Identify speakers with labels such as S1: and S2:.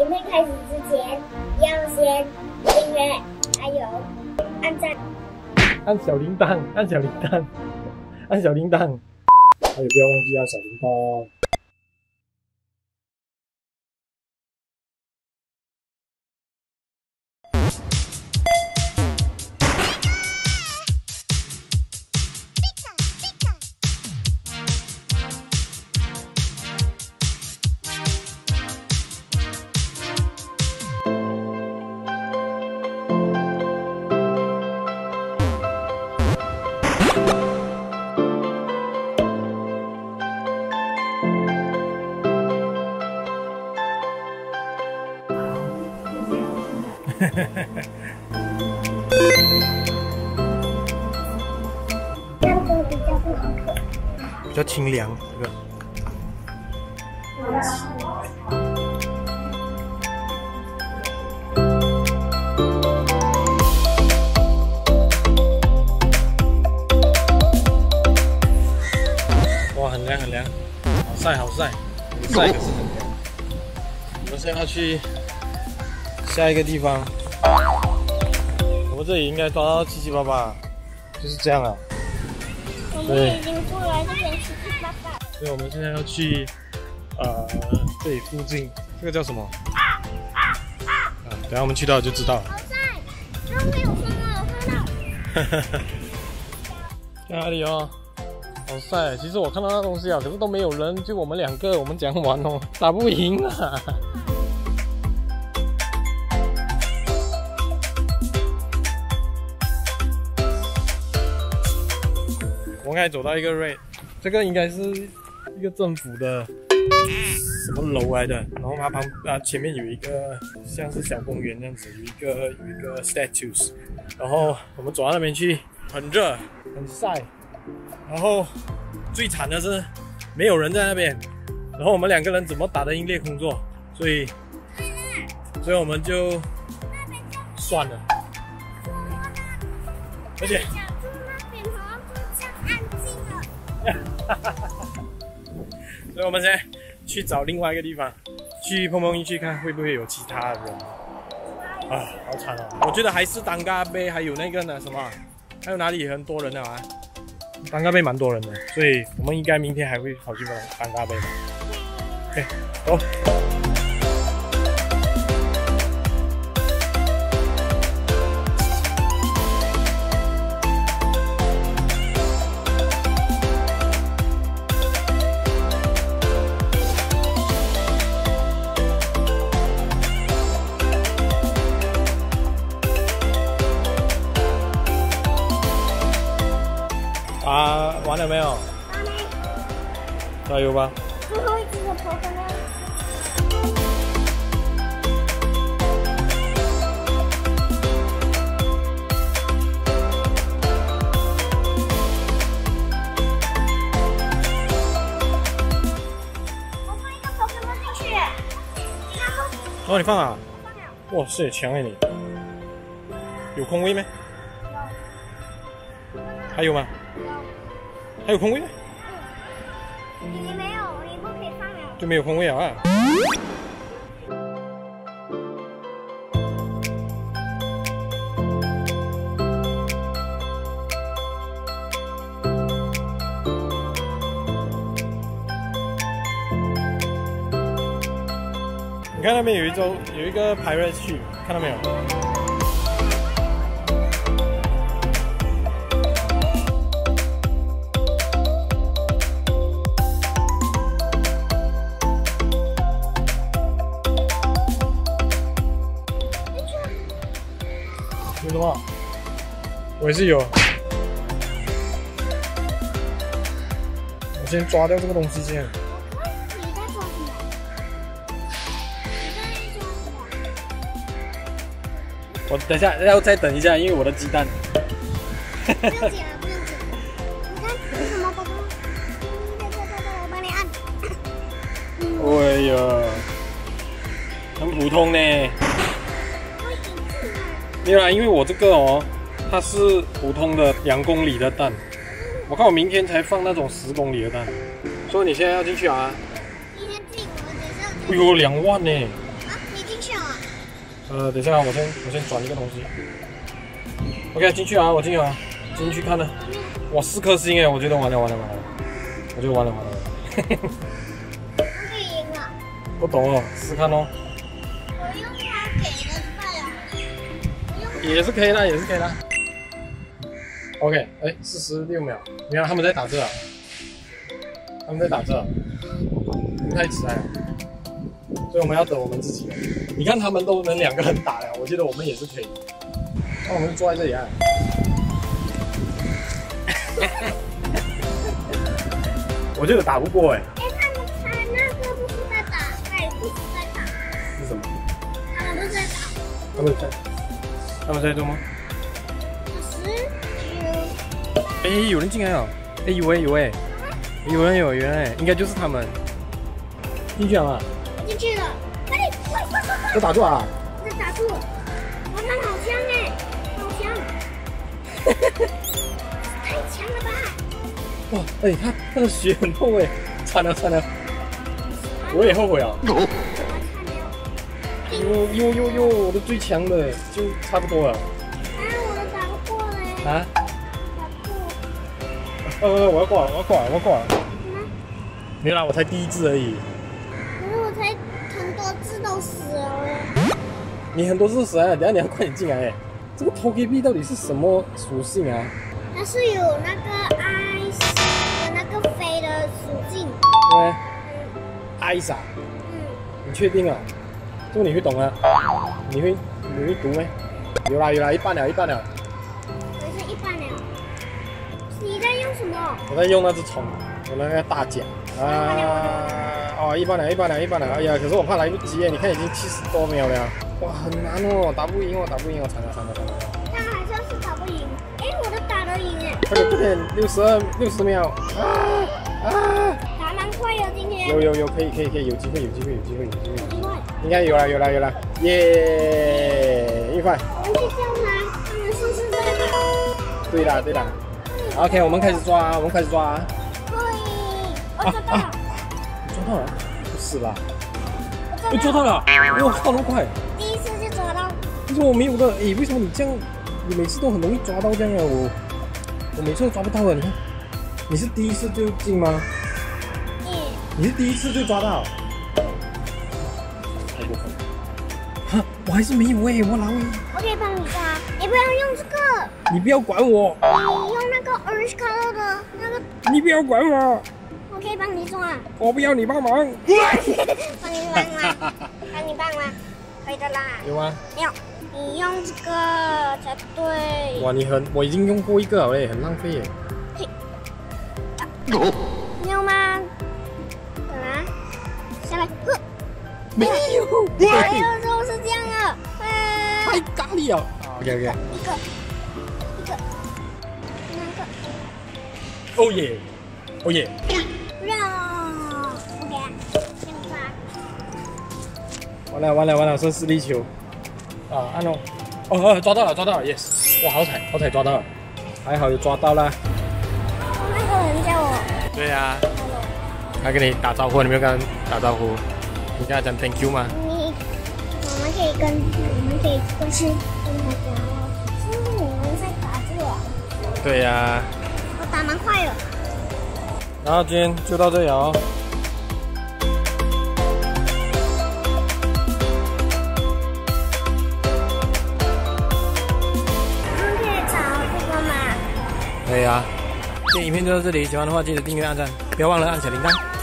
S1: 影片开始之前，要先订阅，还有按赞，
S2: 按小铃铛，按小铃铛，按小铃铛，还有不要忘记按小铃铛。
S1: 这个比较不好看。
S2: 比较清凉，这个。哇，很凉很凉，好晒好晒，很晒可是很凉。我们现在要去下一个地方，我们这里应该抓到七七八八，就是这样啊。
S1: 我们已经过来这边七七八八。
S2: 所以我们现在要去这里附近，这个叫什么？等下我们去到就知道了。
S1: 好晒，刚没有风了，我看到。
S2: 在哪里哦？好晒！其实我看到那东西啊，可是都没有人，就我们两个，我们讲玩哦，打不赢啊。我刚才走到一个 raid， 这个应该是一个政府的什么楼来的，然后它前面有一个像是小公园这样子，有一个 statues， 然后我们走到那边去，很热很晒，然后最惨的是没有人在那边，然后我们两个人怎么打得赢猎空座，所以我们就算了，而且。所以我们现在去找另外一个地方，去碰碰运气，看会不会有其他人。啊，好惨哦！我觉得还是丹嘎贝，还有那个呢什么，还有哪里很多人的啊？丹嘎贝蛮多人的，所以我们应该明天还会跑去丹嘎贝吧。OK， 走。完了没有？加油吧！
S1: 最后一只的头发呢？我放一个头发进去。
S2: 哦，你放啊？哇塞，强哎你！有空位没？还有吗？还有空位吗？
S1: 你没有，你不可以放了。
S2: 就没有空位啊！你看那边有一个 pirate ship， 看到没有？有什么？我也是有。我先抓掉这个东西先。
S1: 你在抓什么？
S2: 我等一下要再等一下，因为我的鸡蛋。
S1: 不用剪了，不用剪。你看有什么宝宝？我帮你按。
S2: 哎呀，很普通呢。没有啦，因为我这个哦，它是普通的2公里的蛋，我看我明天才放那种10公里的蛋，所以你现在要进去啊？
S1: 明天进，我等下。
S2: 哎呦，2万呢！
S1: 啊，你进去
S2: 等一下，我先转一个东西。OK， 进去啊，我进去啊，进去看了。哇，4颗星哎，我觉得完了，我觉得完了。
S1: 可以赢了。
S2: 不懂哦，试看哦。
S1: 我用他给的菜啊。
S2: 也是可以啦。OK， 哎，46秒，你看他们在打这啊，太迟了，所以我们要等我们自己的。你看他们都能2个人打了，我觉得我们也是可以。那我们就坐在这里啊。我觉得打不过哎。
S1: 哎，他那个不是在打，他也不是在打。
S2: 是什么？
S1: 他们不是在打。
S2: 他们在做吗？
S1: 10、9。
S2: 哎，有人进来了。哎，有人，应该就是他们。进去了吗？
S1: 进去了，快点，快！
S2: 都打住啊！
S1: 这打住！哇，他好强哎，好强！太强了吧！
S2: 哇，哎，他的血很厚哎，惨了，我也后悔啊。哟，我的最强的就差不多了。
S1: 啊，我的打不过嘞。
S2: 啊？
S1: 打不过。
S2: 我要挂了。没有啦，我才第1只而已。
S1: 可是我才很多只都死了。
S2: 你很多只死了，等下你要快点进来哎。这个 Togepi 到底是什么属性啊？
S1: 它是有那个 ice 的那个飞的属性。
S2: 对。ice 啊？你确定啊？这个你会懂啊？你会读没？有啦，一半了。
S1: 我是一半了。你在用什么？
S2: 我在用那只虫，我那个大甲啊。一半了。哎呀，可是我怕来不及耶，你看已经70多秒了。哇，很难哦，打不赢哦，惨了。
S1: 这样还算是打不赢。哎，我都打得赢哎。
S2: 快点，60秒
S1: 打蛮快的今天。
S2: 有，可以，有机会。应该有了，耶，1块。
S1: 我们去叫他们试试看。
S2: 对啦。OK， 我们开始抓。
S1: 可以，我抓到了。
S2: 抓到了？不是吧？我抓到了！哇，超快！
S1: 第1次就抓到。
S2: 为什么我没有的？哎，为什么你这样？你每次都很容易抓到这样啊？我每次都抓不到啊！你看，你是第1次就进吗？你是第1次就抓到？太过分了！哈，我还是没有哎，我老。
S1: 我可以帮你抓，你不要用这个。
S2: 你不要管我。
S1: 你用那个 orange color 的那个。
S2: 你不要管我。
S1: 我可以帮你抓。
S2: 我不要你帮忙。
S1: 帮你帮忙，可以的啦。
S2: 有吗？
S1: 没有，你用这个才对。
S2: 哇，我已经用过1个了嘞，很浪费耶。
S1: 你有吗？等啊，下来。
S2: 没有，
S1: 就是这样了。
S2: 太咖喱了。OK。
S1: 一个，
S2: 哦耶。
S1: 让，OK，给你抓。
S2: 完了，剩4粒球。按喽。抓到了 ，yes！ 哇，好彩抓到了，还好有抓到啦。
S1: 那个人叫我。
S2: 对呀。他跟你打招呼，你没有跟他打招呼？你跟他讲 Thank you 吗？
S1: 我们可以过去跟他讲哦。是你们在打这个？
S2: 对呀。
S1: 我打蛮快的。
S2: 然后今天就到这里哦。
S1: 我们可以找这个吗？
S2: 可以啊。今天影片就到这里，喜欢的话记得订阅、按赞，不要忘了按小铃铛。